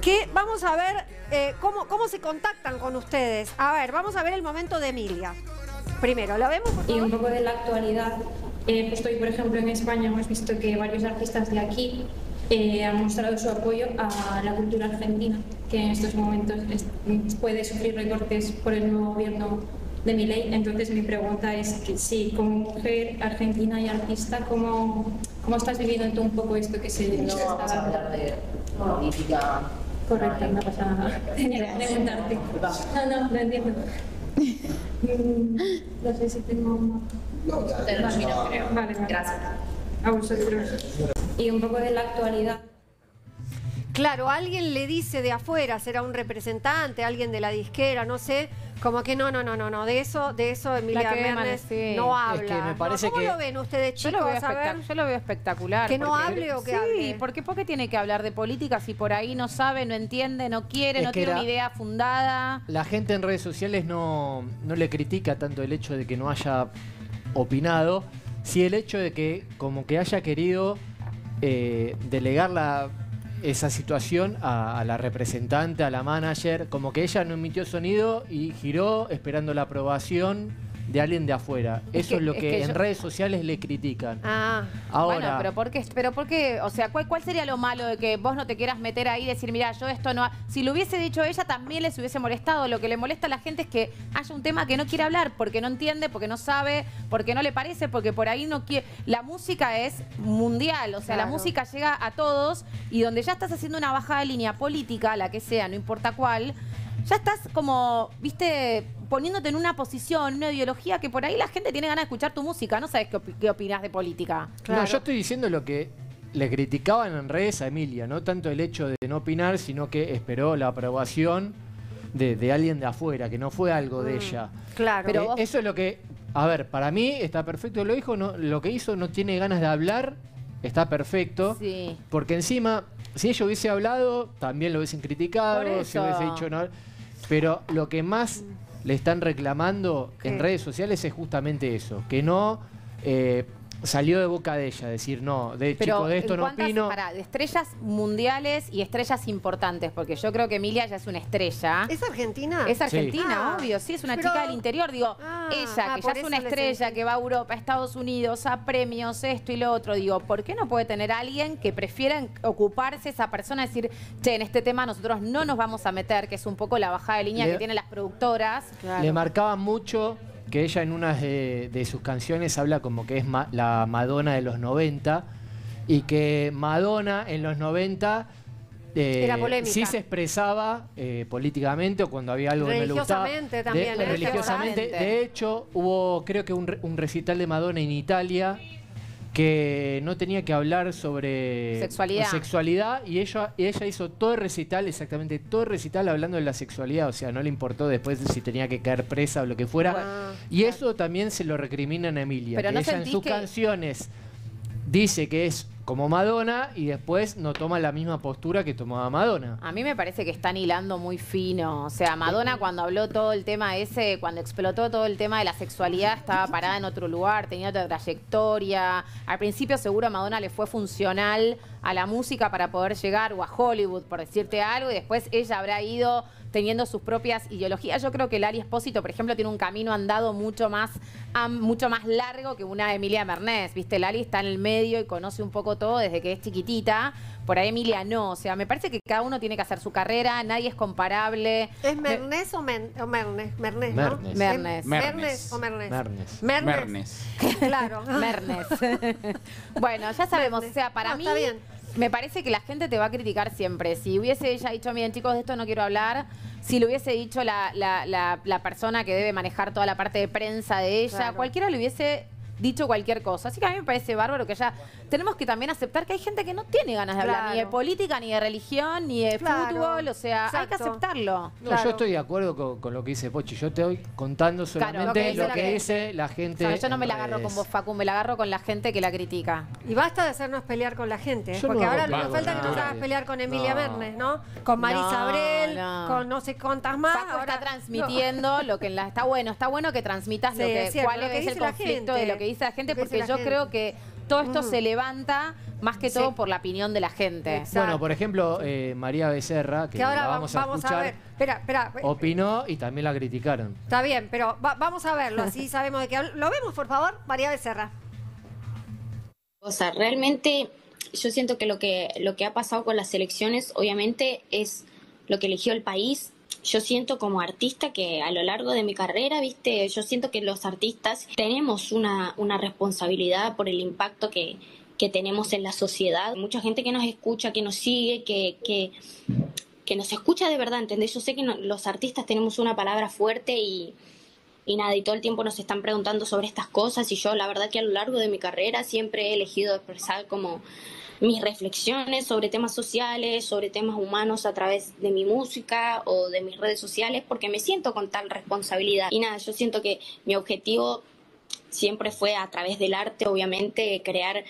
que vamos a ver cómo se contactan con ustedes. A ver, vamos a ver el momento de Emilia. Primero, ¿lo vemos? Y un poco de la actualidad. Pues hoy, por ejemplo, en España hemos visto que varios artistas de aquí han mostrado su apoyo a la cultura argentina, que en estos momentos puede sufrir recortes por el nuevo gobierno de Milei. Entonces mi pregunta es que sí, como mujer argentina y artista, ¿cómo estás viviendo tú un poco esto que se nos está vamos a hablar de política? Correcto, no pasa nada. Tenía que preguntarte. No entiendo. No sé si tengo... No, termino, creo. Vale. Gracias. A vosotros. Y un poco de la actualidad. Claro, alguien le dice de afuera, será un representante, alguien de la disquera, no sé, como que no, de eso Emilia Mernes no habla. Es que me parece ¿Cómo lo ven ustedes, chicos? Yo lo veo espectacular. ¿Que no hable o que hable? Sí, porque ¿por qué tiene que hablar de política si por ahí no sabe, no entiende, no quiere, no tiene una idea fundada? La gente en redes sociales no le critica tanto el hecho de que no haya opinado, sí el hecho de que como que haya querido delegar esa situación a la representante, a la manager, como que ella no emitió sonido y giró esperando la aprobación de alguien de afuera. Eso es lo que en redes sociales le critican. Bueno, Ahora, pero ¿por qué? O sea, ¿cuál sería lo malo de que vos no te quieras meter ahí y decir, mira, yo esto no... Si lo hubiese dicho ella, también les hubiese molestado. Lo que le molesta a la gente es que haya un tema que no quiere hablar, porque no entiende, porque no sabe, porque no le parece, porque por ahí no quiere... La música es mundial, o sea, la música llega a todos, y donde ya estás haciendo una bajada de línea política, la que sea, no importa cuál, ya estás como, viste, poniéndote en una posición, una ideología que por ahí la gente tiene ganas de escuchar tu música. No sabes qué opinás de política. Claro. No, yo estoy diciendo lo que le criticaban en redes a Emilia, no tanto el hecho de no opinar, sino que esperó la aprobación de alguien de afuera, que no fue algo de ella. Claro. Pero eso es lo que, a ver, para mí está perfecto lo dijo, lo que hizo, no tiene ganas de hablar, está perfecto. Sí. Porque encima, si ella hubiese hablado, también lo hubiesen criticado, si hubiese dicho no. Pero lo que más le están reclamando en redes sociales es justamente eso, que no salió de boca de ella, decir no, chico, de esto no opino. De estrellas mundiales y estrellas importantes, porque yo creo que Emilia ya es una estrella. ¿Es argentina? Es argentina, obvio, sí, es una chica del interior. Digo, ella, que ya es una estrella, que va a Europa, a Estados Unidos, a premios, esto y lo otro, digo, ¿por qué no puede tener alguien que prefiera ocuparse esa persona, decir, che, en este tema nosotros no nos vamos a meter, que es un poco la bajada de línea que tienen las productoras? Claro. Le marcaban mucho que ella en una de sus canciones habla como que es la Madonna de los 90, y que Madonna en los 90 era polémica. sí se expresaba políticamente, o cuando había algo que no le gustaba. Religiosamente también. Religiosamente. De hecho, hubo creo que un recital de Madonna en Italia que no tenía que hablar sobre sexualidad, y ella hizo todo el recital, exactamente todo el recital hablando de la sexualidad, o sea, no le importó después si tenía que caer presa o lo que fuera. Y eso también se lo recriminan a Emilia, pero que no ella en sus canciones dice que es como Madonna y después no toma la misma postura que tomaba Madonna. A mí me parece que están hilando muy fino. O sea, Madonna cuando habló todo el tema ese, cuando explotó todo el tema de la sexualidad, estaba parada en otro lugar, tenía otra trayectoria. Al principio seguro a Madonna le fue funcional a la música para poder llegar, o a Hollywood, por decirte algo, y después ella habrá ido teniendo sus propias ideologías. Yo creo que Lali Espósito, por ejemplo, tiene un camino andado mucho más largo que una Emilia Mernes. ¿Viste? Lali está en el medio y conoce un poco todo desde que es chiquitita. Por ahí Emilia no. O sea, me parece que cada uno tiene que hacer su carrera, nadie es comparable. ¿Es Mernes o Mernes? Mernes, ¿no? Mernes. ¿Mernes o Mernes? Mernes. Mernes. Claro. Mernes. Bueno, ya sabemos. Mernes. O sea, para mí... Está bien. Me parece que la gente te va a criticar siempre. Si hubiese ella dicho, miren chicos, de esto no quiero hablar. Si lo hubiese dicho la persona que debe manejar toda la parte de prensa de ella, cualquiera le hubiese dicho cualquier cosa. Así que a mí me parece bárbaro que ella... Tenemos que también aceptar que hay gente que no tiene ganas de hablar ni de política, ni de religión, ni de fútbol. O sea, hay que aceptarlo. No, yo estoy de acuerdo con lo que dice Pochi. Yo te voy contando solamente lo que dice la gente. O sea, yo no me la agarro con vos, Facu, me la agarro con la gente que la critica. Y basta de hacernos pelear con la gente, porque ahora nos falta que nos hagas pelear con Emilia Mernes, ¿no? Con Marisa Abrel, con no sé cuántas más. Facu está transmitiendo lo que está bueno que transmitas cuál es el conflicto de lo que dice la gente, porque yo creo que todo esto se levanta más que todo por la opinión de la gente. Exacto. Bueno, por ejemplo, María Becerra, que ahora la vamos a escuchar, ver. Espera. opinó y también la criticaron. Está bien, pero vamos a verlo, así sabemos de qué hablo. ¿Lo vemos, por favor? María Becerra. O sea, realmente yo siento que lo que ha pasado con las elecciones, obviamente, es lo que eligió el país. Yo siento como artista que a lo largo de mi carrera, viste, yo siento que los artistas tenemos una responsabilidad por el impacto que tenemos en la sociedad. Mucha gente que nos escucha, que nos sigue, que nos escucha de verdad, ¿entendés? Yo sé que los artistas tenemos una palabra fuerte y nada, y todo el tiempo nos están preguntando sobre estas cosas, y yo la verdad que a lo largo de mi carrera siempre he elegido expresar como mis reflexiones sobre temas sociales, sobre temas humanos a través de mi música o de mis redes sociales, porque me siento con tal responsabilidad. Y nada, yo siento que mi objetivo siempre fue, a través del arte, obviamente, crear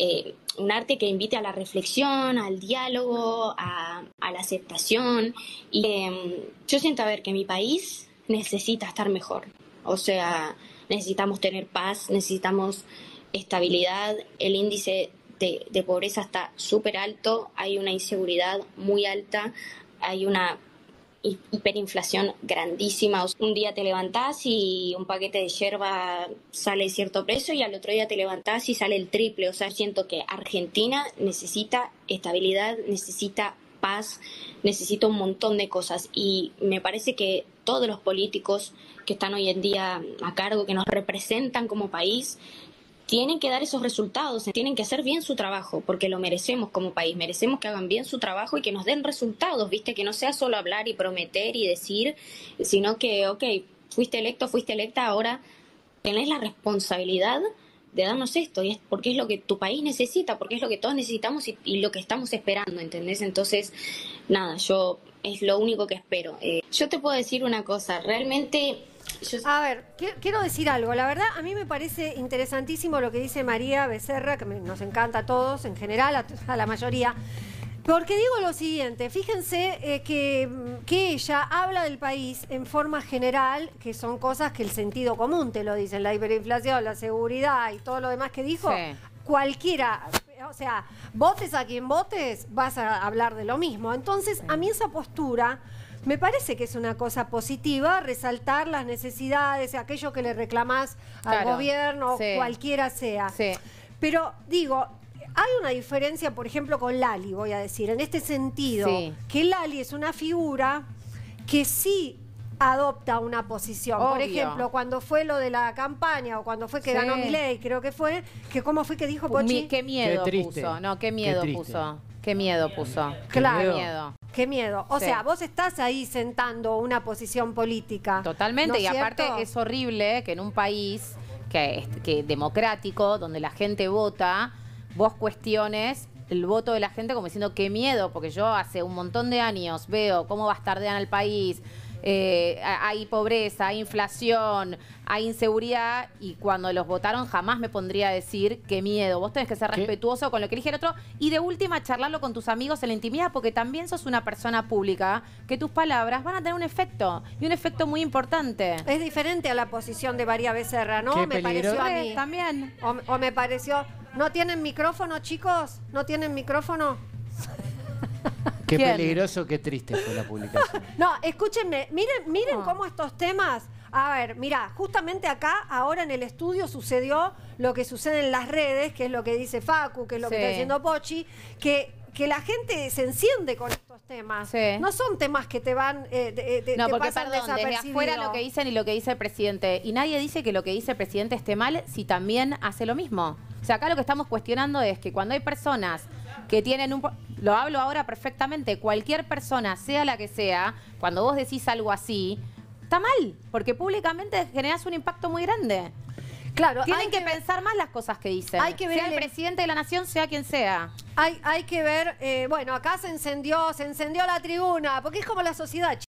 un arte que invite a la reflexión, al diálogo, a la aceptación. Y yo siento, a ver, que mi país necesita estar mejor. O sea, necesitamos tener paz, necesitamos estabilidad. El índice de pobreza está súper alto, hay una inseguridad muy alta, hay una hiperinflación grandísima. Un día te levantás y un paquete de yerba sale cierto precio y al otro día te levantás y sale el triple. O sea, siento que Argentina necesita estabilidad, necesita paz, necesita un montón de cosas, y me parece que todos los políticos que están hoy en día a cargo, que nos representan como país, tienen que dar esos resultados, tienen que hacer bien su trabajo, porque lo merecemos como país, merecemos que hagan bien su trabajo y que nos den resultados, ¿viste? Que no sea solo hablar y prometer y decir, sino que, ok, fuiste electo, fuiste electa, ahora tenés la responsabilidad de darnos esto, y es porque es lo que tu país necesita, porque es lo que todos necesitamos y lo que estamos esperando, ¿entendés? Entonces, nada, yo es lo único que espero. Yo te puedo decir una cosa, realmente... A ver, quiero decir algo. La verdad, a mí me parece interesantísimo lo que dice María Becerra, que nos encanta a todos, en general, a la mayoría. Porque digo lo siguiente, fíjense que ella habla del país en forma general, que son cosas que el sentido común te lo dicen, la hiperinflación, la seguridad y todo lo demás que dijo. Sí. Cualquiera, o sea, votes a quien votes, vas a hablar de lo mismo. Entonces, a mí esa postura... me parece que es una cosa positiva, resaltar las necesidades, aquello que le reclamás al gobierno, cualquiera sea. Sí. Pero digo, hay una diferencia, por ejemplo, con Lali, voy a decir, en este sentido, que Lali es una figura que sí adopta una posición. Obvio. Por ejemplo, cuando fue lo de la campaña o cuando fue que ganó Milei, creo que fue, que ¿cómo fue que dijo Pochi? Qué miedo puso, no, qué miedo puso. Qué miedo puso. Claro. Qué miedo. Qué miedo. O sea, vos estás ahí sentando una posición política. Totalmente. ¿No y aparte es horrible que en un país que democrático, donde la gente vota, vos cuestiones el voto de la gente como diciendo qué miedo, porque yo hace un montón de años veo cómo bastardean al país. Hay pobreza, hay inflación, hay inseguridad, y cuando los votaron jamás me pondría a decir qué miedo. Vos tenés que ser respetuoso con lo que elige el otro y de última charlarlo con tus amigos en la intimidad, porque también sos una persona pública que tus palabras van a tener un efecto, y un efecto muy importante. Es diferente a la posición de María Becerra, ¿no? Me pareció a mí. También. O me pareció... ¿No tienen micrófono, chicos? ¿No tienen micrófono? Qué peligroso, qué triste fue la publicación. No, escúchenme, miren cómo estos temas... A ver, mirá, justamente acá, ahora en el estudio sucedió lo que sucede en las redes, que es lo que dice Facu, que es lo que está diciendo Pochi, que la gente se enciende con estos temas. Sí. No son temas que te van... no, porque perdón, desde afuera lo que dicen y lo que dice el presidente. Y nadie dice que lo que dice el presidente esté mal si también hace lo mismo. O sea, acá lo que estamos cuestionando es que cuando hay personas que tienen un... Lo hablo ahora perfectamente, cualquier persona, sea la que sea, cuando vos decís algo así, está mal, porque públicamente generás un impacto muy grande. Claro, tienen que pensar más las cosas que dicen. Hay que ver sea el presidente de la nación, sea quien sea. Hay que ver, bueno, acá se encendió la tribuna, porque es como la sociedad.